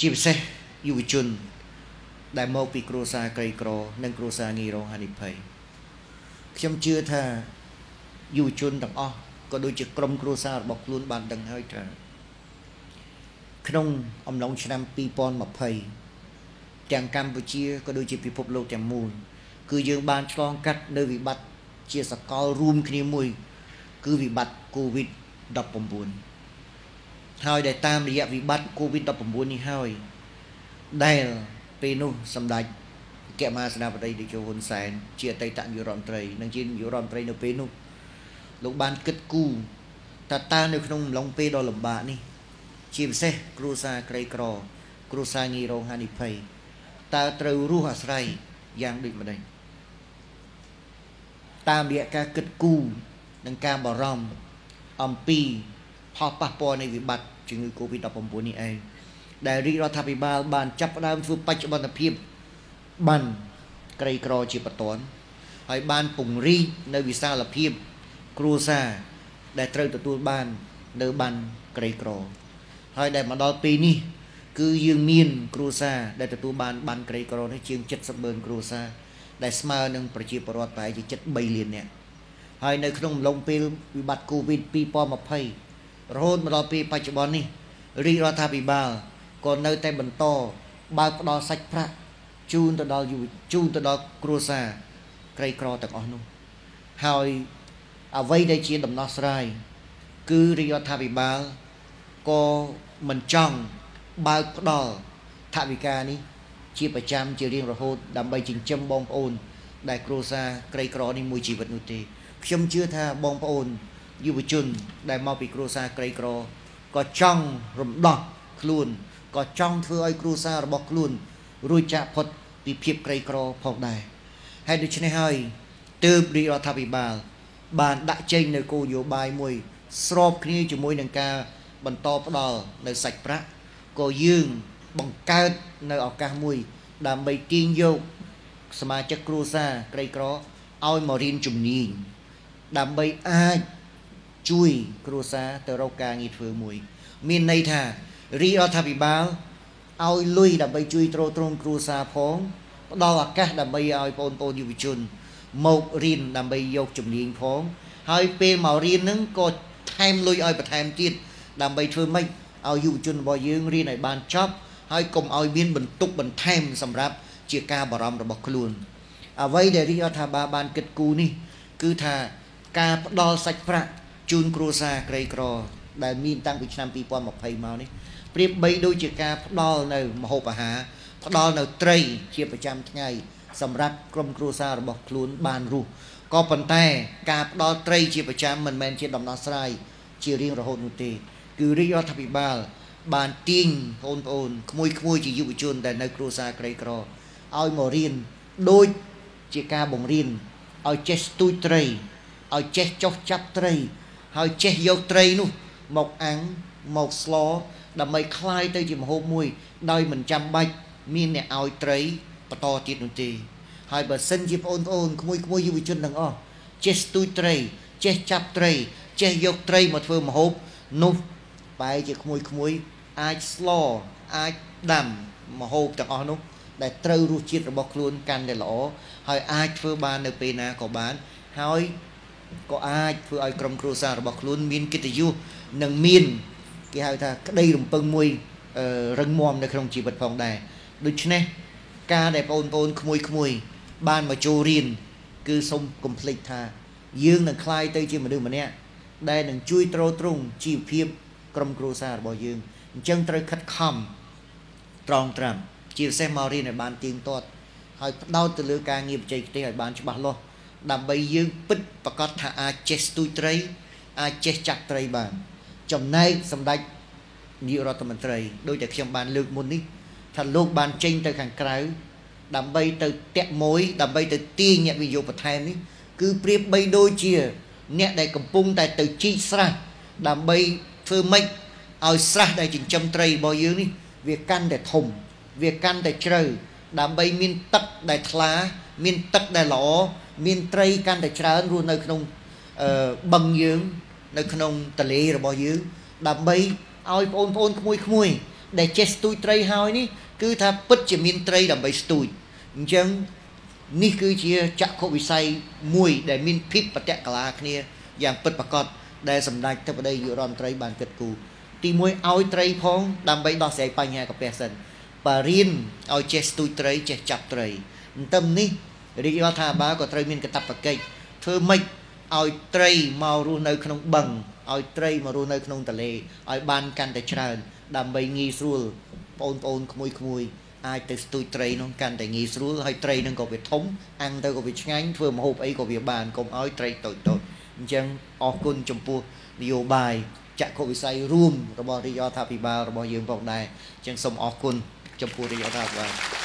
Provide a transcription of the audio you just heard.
ជាពិសេសយុវជនដែលមកពីគ្រួសារក្រីក្រនិងគ្រួសារងាយរងហានិភ័យខ្ញុំជឿថាយុវជនទាំងអស់ក៏ដូចជាក្រុមគ្រួសាររបស់ខ្លួនបានដឹងហើយថាក្នុងអំឡុងឆ្នាំ2020ទាំងកម្ពុជាក៏ដូចជាពិភពលោកទាំងមូលគឺយើងបានឆ្លងកាត់នៅវិបត្តិជាសកលរួមគ្នាមួយគឺវិបត្តិ COVID-19 ហើយដែលតាមរយៈវិបត្តិ COVID-19 នេះហើយដែលពេលនោះសម្ដេចអគ្គមហាសេនាបតីតេជោហ៊ុនសែនជាអតីតនាយករដ្ឋមន្ត្រីនិងជានាយករដ្ឋមន្ត្រីនៅពេលនោះលោកបានគិតគូរថាតើនៅក្នុងអំឡុងពេលដ៏លំបាកនេះជាពិសេសគ្រួសារក្រីក្រគ្រួសារងាយរងហានិភ័យតើត្រូវរស់អាស្រ័យយ៉ាងដូចម្ដេចតាមរយៈការគិតគូរនិងការបារម្ភអំពីផលប៉ះពាល់នៃវិបត្តិជំងឺ COVID-19 នេះឯងដែលរាជរដ្ឋាភិបាលបានចាប់ផ្ដើមធ្វើបច្ចុប្បន្នភាពបានក្រីក្រជាបន្ទាន់ហើយបានពង្រីកនៅវិសាលភាពគ្រួសារដែលត្រូវទទួលបាននៅបានក្រីក្រហើយដែលមកដល់ពេលនេះគឺយើងមានគ្រួសារដែលទទួលបានក្រីក្រនេះជាង70ម៉ឺនគ្រួសារដែលស្មើនឹងប្រជាពលរដ្ឋប្រហែលជា73លាននាក់ហើយនៅក្នុងអំឡុងពេលវិបត្តិ COVID 2020រហូតមកដល់ពេលបច្ចុប្បន្ននេះរាជរដ្ឋាភិបាលក៏នៅតែបន្តបើកផ្ដល់សាច់ប្រាក់ជូនទៅដល់គ្រួសារក្រីក្រទាំងអស់នោះហើយអ្វីដែលជាដំណោះស្រាយគឺរាជរដ្ឋាភិបាលក៏មិនចង់បើកផ្ដល់ថវិកានេះជាប្រចាំជារៀងរហូតដើម្បីចិញ្ចឹមបងប្អូនដែលគ្រួសារក្រីក្រនេះមួយជីវិតនោះទេខ្ញុំជឿថាបងប្អូនយុវជនដែលមកពីគ្រួសារក្រីក្រក៏ចង់រំដោះខ្លួនក៏ចង់ធ្វើឲ្យគ្រួសាររបស់ខ្លួនរួចចាកផុតពីភាពក្រីក្រផងដែរហើយដូច្នេះហើយទើបរាជរដ្ឋាភិបាលបានដាក់ចេញនៅគោលនយោបាយមួយស្របគ្នាជាមួយនឹងការបន្តផ្ដល់នៅសាច់ប្រាក់ក៏យើងបង្កើតនៅឱកាសមួយដើម្បីទាញយកសមាជិកគ្រួសារក្រីក្រឲ្យមករៀនជំនាញដើម្បីអាចជួយគ្រួសារទៅរកការងារធ្វើមួយមានន័យថារាជរដ្ឋាភិបាលឲ្យលុយដើម្បីជួយទ្រទ្រង់គ្រួសារផងផ្ដល់ឱកាសដើម្បីឲ្យបងប្អូនយុវជនមករៀនដើម្បីយកជំនាញផងហើយពេលមករៀនហ្នឹងក៏ថែមលុយឲ្យបន្ថែមទៀតដើម្បីធ្វើម៉េចឲ្យយុវជនរបស់យើងរៀនឲ្យបានចប់ហើយកុំឲ្យមានបន្ទុកបន្ថែមសម្រាប់ជាការបារម្ភរបស់ខ្លួនអ្វីដែលរាជរដ្ឋាភិបាលបានគិតគូរនេះគឺថាការផ្ដល់សាច់ប្រាក់ជូនគ្រួសារក្រីក្រដែលមានតាំងពីឆ្នាំ2020មកនេះប្រៀបបីដូចជាការផ្ដល់នៅម្ហូបអាហារផ្ដល់នៅត្រីជាប្រចាំថ្ងៃសម្រាប់ក្រុមគ្រួសាររបស់ខ្លួនបានរស់ក៏ប៉ុន្តែការផ្ដល់ត្រីជាប្រចាំមិនមែនជាដំណោះស្រាយជារៀងរហូតនោះទេគឺរាជរដ្ឋាភិបាលបានទាញបងប្អូនក្មួយជាយុវជនដែលនៅគ្រួសារក្រីក្រឲ្យមករៀនដូចជាការបង្រៀនឲ្យចេះស្ទូចត្រីឲ្យចេះចុះចាប់ត្រីហើយចេះយកត្រីនោះមកអាំងមកស្លដើម្បីคลายទៅជាម្ហូបមួយដោយមិនចាំបាច់មានអ្នកឲ្យត្រីបន្តទៀតនោះទេហើយបើសិនជាបងប្អូនក្មួយយុវជនទាំងអស់ចេះស្ទូចត្រីចេះចាប់ត្រីចេះយកត្រីមកធ្វើម្ហូបនោះបែរជាក្មួយអាចស្លអាចដាំម្ហូបទាំងអស់នោះដែលត្រូវរសជាតិរបស់ខ្លួនកាន់តែល្អហើយអាចធ្វើបាននៅពេលណាក៏បានហើយក៏អាចធ្វើឲ្យក្រុមគ្រួសាររបស់ខ្លួនមានកិត្តិយសនិងមានគេហៅថាក្តីរំពឹងមួយរឹងមាំនៅក្នុងជីវិតផងដែរដូច្នេះការដែលបងប្អូនក្មួយបានមកចូលរៀនគឺសូមកុំភ្លេចថាយើងនឹងក្លាយទៅជាមនុស្សម្នាក់ដែលនឹងជួយទ្រទ្រង់ជីវភាពក្រុមគ្រួសាររបស់យើងអញ្ចឹងត្រូវខិតខំត្រង់ត្រាំជាពិសេសមករៀនឲ្យបានទៀងទាត់ហើយផ្ដោតទៅលើការងារបច្ចេកទេសឲ្យបានច្បាស់លាស់ដើម្បីយើងពិតប្រកបថាអាចចេះស្ទូចត្រីអាចចេះចាប់ត្រីបានចំណែកសម្ដេចនាយករដ្ឋមន្ត្រីដោយតែខ្ញុំបានលើកមុននេះថាលោកបានចេញទៅខាងក្រៅដើម្បីទៅតាក់មួយដើម្បីទៅទាញអ្នកវិនិយោគបន្ថែមនេះគឺប្រៀបបីដូចជាអ្នកដែលកំពុងតែទៅជីកស្រះដើម្បីធ្វើម៉េចឲ្យស្រះដែលចិញ្ចឹមត្រីរបស់យើងនេះវាកាន់តែធំវាកាន់តែជ្រៅដើម្បីមានទឹកដែលថ្លាមានទឹកដែលល្អមានត្រីកាន់តែច្រើនរស់នៅក្នុងបឹងយើងនៅក្នុងទន្លេរបស់យើងដើម្បីឲ្យបងប្អូនក្មួយ để chết tôi tray hai ní cứ tha bất chỉ miên tray làm bấy tôi chẳng ní cứ chia chặt khổ bị say mùi để miên phíp và tẹt cả lá kia dạng bất bạc cọt để sầm đai theo đây dựa đòn tray bàn kết cù thì mùi ao tray phong làm bấy đó sẽ bay nhàกับperson và riêng ao chết tôi tray chết chặt tray tâm ní đi vào thà ba có tray miên cái tập bạc cây thưa mấy ao tray màu ru nơi không bằng ao tray mà ru nơi không tờ lệ ao ban can để tràn đam bay nghi xuôi ôn khmui ai từ tôi tray nó can để nghi xuôi hay tray nó có việc thống ăn tôi có việc ngánh vừa một hộp ấy có việc bàn cùng ao tray tội chẳng ở quân trong pua nhiều bài chạy có bị say room rồi bỏ đi do thà bị ba rồi bỏ dương vòng này chẳng xong ở quân trong pua đi do thà